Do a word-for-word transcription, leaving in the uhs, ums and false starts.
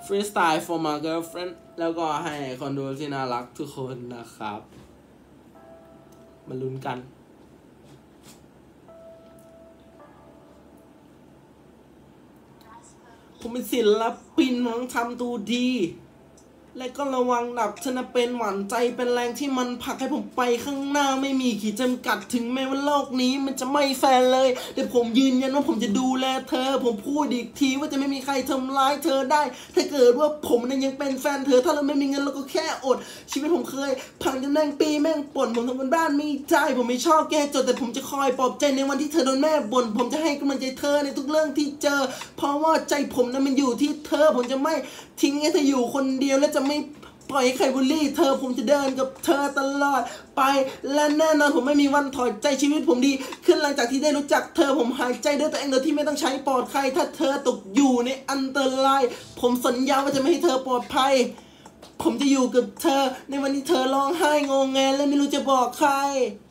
freestyle for my girlfriend แล้วก็ให้คนดูที่น่ารักทุกคนนะครับมาลุ้นกันผมเป็นศิลปินต้องทำตัวดีและก็ระวังดับฉันเป็นหวานใจเป็นแรงที่มันผลักให้ผมไปข้างหน้าไม่มีขีดจำกัดถึงแม้ว่าโลกนี้มันจะไม่แฟร์เลยแต่ผมยืนยันว่าผมจะดูแลเธอผมพูดอีกทีว่าจะไม่มีใครทำร้ายเธอได้ถ้าเกิดว่าผมนั้นยังเป็นแฟนเธอถ้าเราไม่มีเงินเราก็แค่อดชีวิตผมเคยพังจนแม่งปีแม่งป่นผมทำบนบ้านไม่ใจผมไม่ชอบแก้จนแต่ผมจะคอยปลอบใจในวันที่เธอโดนแม่บ่นผมจะให้กำลังใจเธอในทุกเรื่องที่เจอเพราะว่าใจผมนั้นมันอยู่ที่เธอผมจะไม่ทิ้งให้เธออยู่คนเดียวและจะไม่ปล่อยให้ใครบูลลี่เธอผมจะเดินกับเธอตลอดไปและแน่นอนผมไม่มีวันถอดใจชีวิตผมดีขึ้นหลังจากที่ได้รู้จักเธอผมหายใจด้วยตัวเองโดยที่ไม่ต้องใช้ปลอดใครถ้าเธอตกอยู่ในอันตรายผมสัญญาว่าจะไม่ให้เธอปลอดภัยผมจะอยู่กับเธอในวันที่เธอร้องไห้งงแงและไม่รู้จะบอกใคร